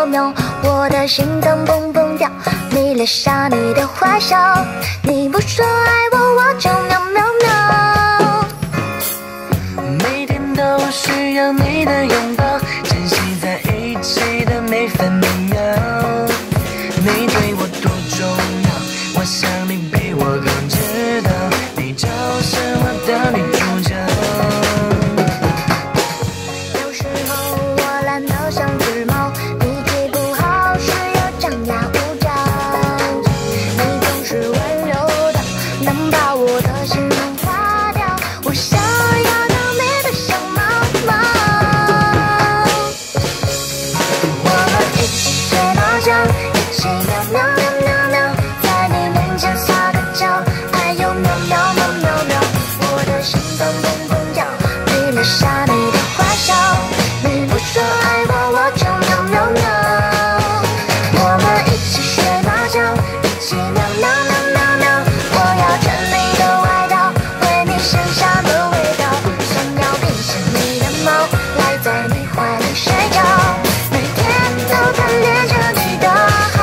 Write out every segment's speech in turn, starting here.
喵，我的心脏蹦蹦跳，迷恋上你的坏笑，你不说爱我，我就喵喵喵。 每天都需要你的拥抱，珍惜在一起的每分每秒。你对我多重要，我想你比我更知道，你就是我的女主角。 有时候我懒得像只猫，脾气不好时又张牙舞爪，你总是温柔的，能把我的心融化掉。我想要当你的小猫猫，我们一起睡麻将，一起喵喵喵喵喵，在你面前撒个娇，哎呦喵喵喵喵喵，我的心脏蹦蹦跳，迷恋上你的坏笑，你不说爱我，我就喵喵喵。我们一起睡麻将，一起喵喵喵喵喵，我要穿你的外套，闻你身上的味道，想要变成你的猫，赖在你怀里睡觉，每天都贪恋着你的好。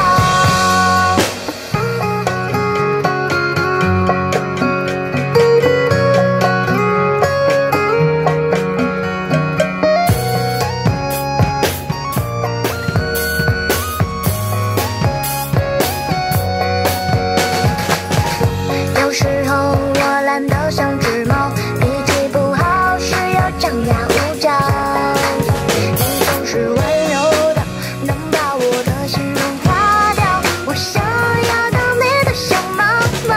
有时候我懒得像只猫，脾气不好时又张牙舞爪，你总是温柔的，能把我的心融化掉。我想要当你的小猫猫，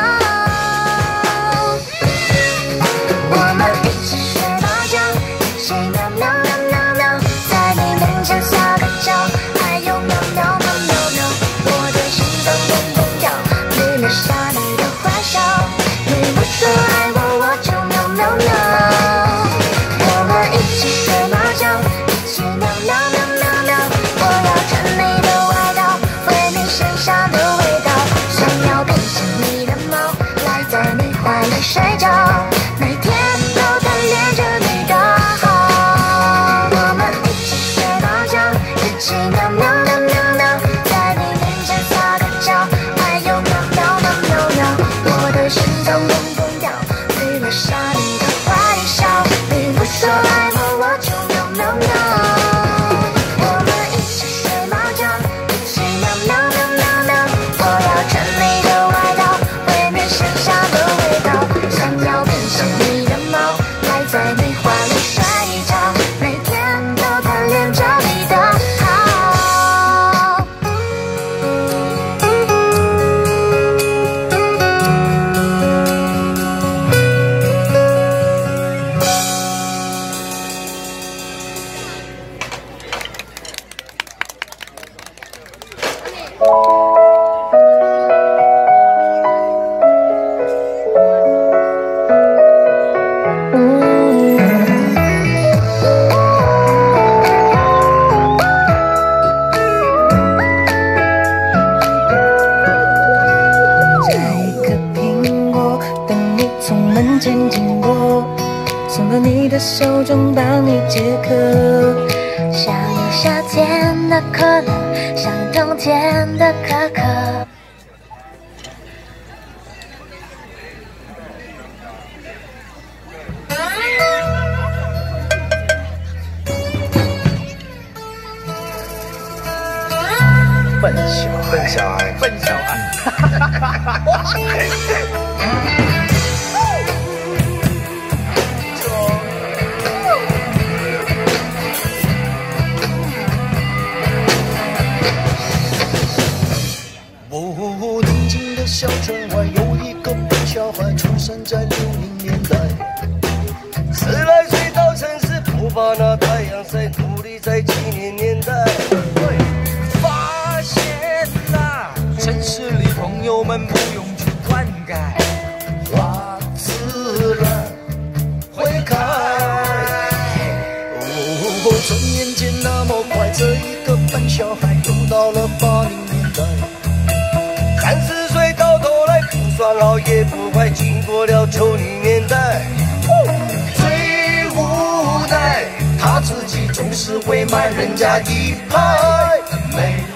我们一起睡麻将，一起喵喵喵喵喵，在你面前撒个娇，哎呦喵喵喵喵喵，我的心脏蹦蹦跳，迷恋上你的坏笑，你不说爱我，我就喵喵喵。我们一起睡麻将，一起喵喵喵喵喵，我要穿你的外套，闻你身上的味道，想要变成你的猫，赖在你怀里睡觉，每天都贪恋着你的好。我们一起睡麻将，一起喵喵喵喵喵，在你面前撒个娇，哎呦喵喵喵喵喵，我的心脏蹦蹦跳，迷恋上你的坏笑，你不说爱我，我就喵喵喵。我们一起睡麻将，一起喵喵喵喵喵，我要穿你的外套，闻你身上的味道，想要变成你的猫，赖在你怀里睡觉，每天都贪恋着你的好。 摘一颗苹果，等你从门前经过，送到你的手中，帮你解渴。 像有夏天的可乐，像冬天的可可。 笨小孩，笨小孩。 宁静的小村外有一个笨小孩，出生在60年代。10来岁到城市，不怕那太阳晒，努力在7零年代。发现啦，城市里朋友们不用去灌溉，花自然会开。转眼间那么快，这一个笨小孩又到了80年代。30岁到头来不算老也不坏，经过了90年代。最无奈，他自己总是会慢人家一拍。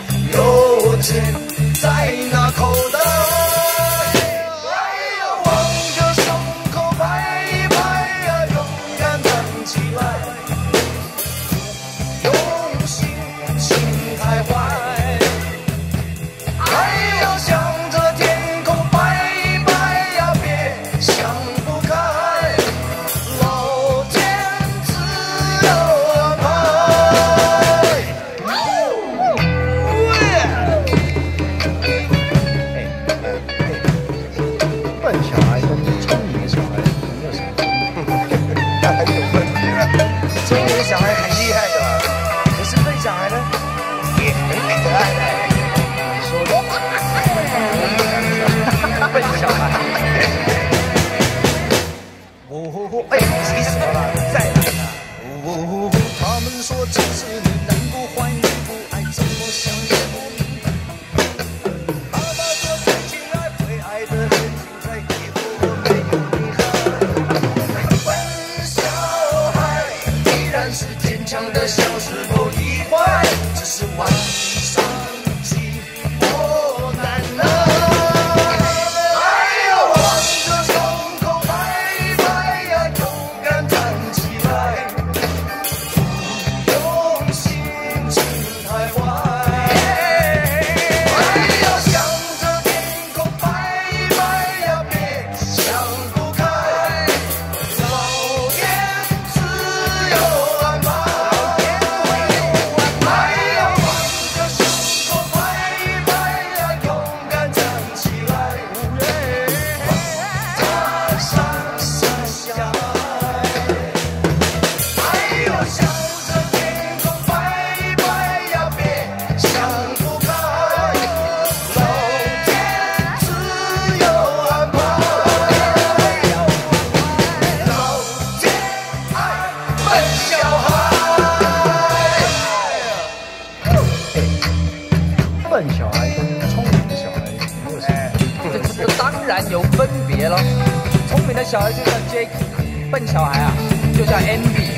笨小孩跟聪明的小孩有什么？ 这当然有分别咯。聪明的小孩就像 Jacky， 笨小孩啊就像 Andy。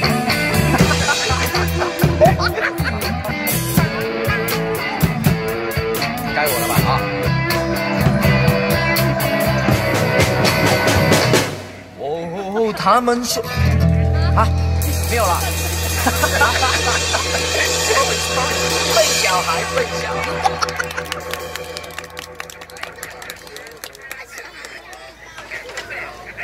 该我了吧啊！哦，他们说啊，没有了。笨小孩，笨小孩。